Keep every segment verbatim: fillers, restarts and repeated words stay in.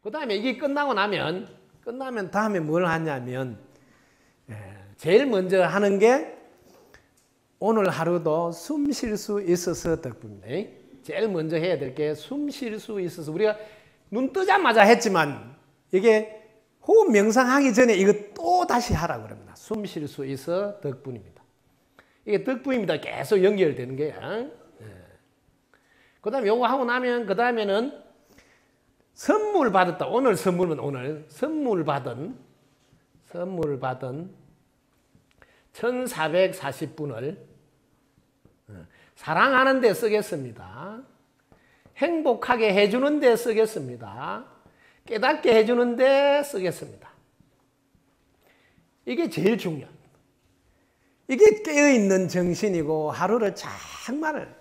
그 다음에 이게 끝나고 나면, 끝나면 다음에 뭘 하냐면, 제일 먼저 하는 게 오늘 하루도 숨 쉴 수 있어서 덕분입니다. 제일 먼저 해야 될 게 숨 쉴 수 있어서 우리가 눈 뜨자마자 했지만 이게 호흡 명상하기 전에 이거 또 다시 하라고 그럽니다. 숨 쉴 수 있어 덕분입니다. 이게 덕분입니다. 계속 연결되는 거야. 그 다음에 요거 하고 나면 그 다음에는 선물 받았다. 오늘 선물은 오늘 선물 받은 선물 받은 천사백사십 분을 사랑하는 데 쓰겠습니다. 행복하게 해주는 데 쓰겠습니다. 깨닫게 해주는 데 쓰겠습니다. 이게 제일 중요합니다. 이게 깨어있는 정신이고 하루를 정말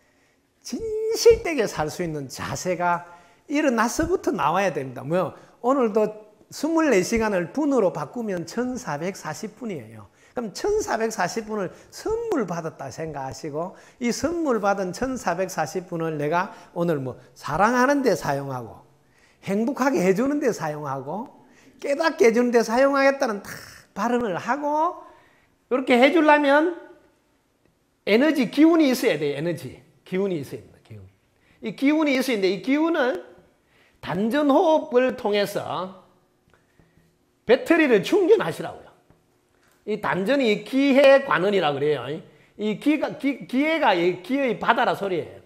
진실되게 살 수 있는 자세가 일어나서부터 나와야 됩니다. 뭐 오늘도 이십사 시간을 분으로 바꾸면 천사백사십 분이에요. 그럼 천사백사십 분을 선물 받았다 생각하시고 이 선물 받은 천사백사십 분을 내가 오늘 뭐 사랑하는 데 사용하고 행복하게 해주는 데 사용하고 깨닫게 해주는 데 사용하겠다는 다 발언을 하고 이렇게 해주려면 에너지, 기운이 있어야 돼요. 에너지, 기운이 있어야 됩니다. 기운. 이 기운이 있어야 되는데 이 기운을 단전호흡을 통해서 배터리를 충전하시라고요. 이 단전이 기해관원이라고 그래요. 이 기가, 기, 기해가 이 기의 바다라 소리예요.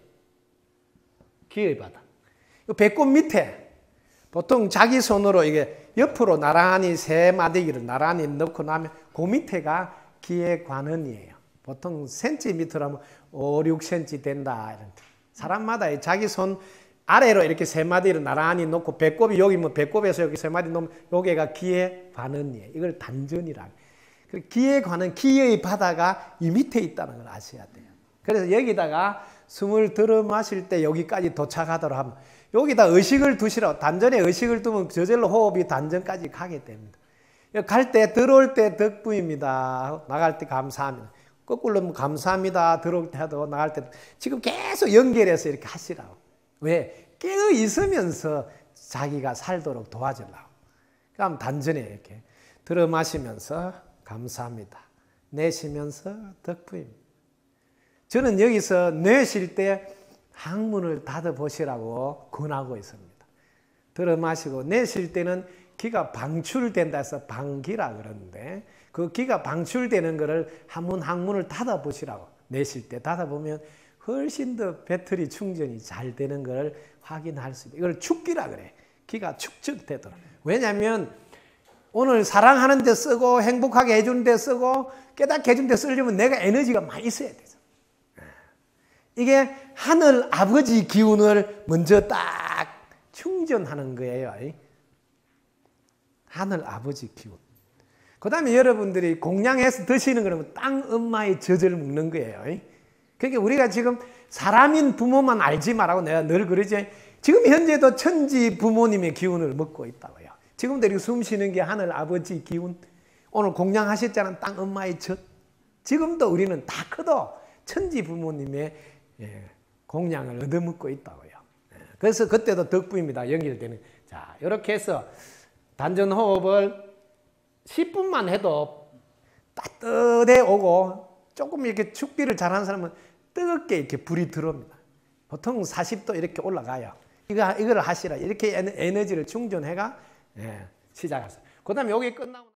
기의 바다. 배꼽 밑에 보통 자기 손으로 이게 옆으로 나란히 세 마디기를 나란히 넣고 나면 그 밑에가 기해관원이에요. 보통 센티미터로 하면 오, 육 센티미터 된다. 이런. 사람마다 자기 손 아래로 이렇게 세 마디를 나란히 놓고 배꼽이 여기 뭐 배꼽에서 여기 세 마디 놓으면 여기가 기해관원이에요. 이걸 단전이라고. 기에 관한 기의 바다가 이 밑에 있다는 걸 아셔야 돼요. 그래서 여기다가 숨을 들어 마실 때 여기까지 도착하도록 하면 여기다 의식을 두시라고. 단전에 의식을 두면 저절로 호흡이 단전까지 가게 됩니다. 갈 때 들어올 때 덕분입니다. 나갈 때 감사합니다. 거꾸로 뭐 감사합니다. 들어올 때도 나갈 때 지금 계속 연결해서 이렇게 하시라고. 왜? 깨어 있으면서 자기가 살도록 도와주려고. 그럼 단전에 이렇게 들어 마시면서 감사합니다. 내쉬면서 덕분입니다. 저는 여기서 내쉴 때 항문을 닫아 보시라고 권하고 있습니다. 들어 마시고 내쉴 때는 기가 방출된다 해서 방기라 그러는데 그 기가 방출되는 거를 한문 항문을 닫아 보시라고. 내쉴 때 닫아 보면 훨씬 더 배터리 충전이 잘 되는 걸 확인할 수 있어요. 이걸 축기라 그래. 기가 축적되도록. 왜냐하면 오늘 사랑하는 데 쓰고 행복하게 해주는 데 쓰고 깨닫게 해주는 데 쓰려면 내가 에너지가 많이 있어야 되죠. 이게 하늘 아버지 기운을 먼저 딱 충전하는 거예요. 하늘 아버지 기운. 그 다음에 여러분들이 공양해서 드시는 거는 땅 엄마의 젖을 먹는 거예요. 그러니까 우리가 지금 사람인 부모만 알지 말라고 내가 늘 그러지. 지금 현재도 천지 부모님의 기운을 먹고 있다고요. 지금도 이렇게 숨 쉬는 게 하늘 아버지 기운. 오늘 공양하셨잖아요. 땅 엄마의 젖. 지금도 우리는 다 커도 천지 부모님의 공양을 얻어먹고 있다고요. 그래서 그때도 덕분입니다. 연결되는. 자, 이렇게 해서 단전 호흡을 십 분만 해도 따뜻해 오고 조금 이렇게 축비를 잘하는 사람은 뜨겁게 이렇게 불이 들어옵니다. 보통 사십 도 이렇게 올라가요. 이거, 이걸 하시라. 이렇게 에너지를 충전해가 예, 시작하세요. 그 다음에 여기 끝나고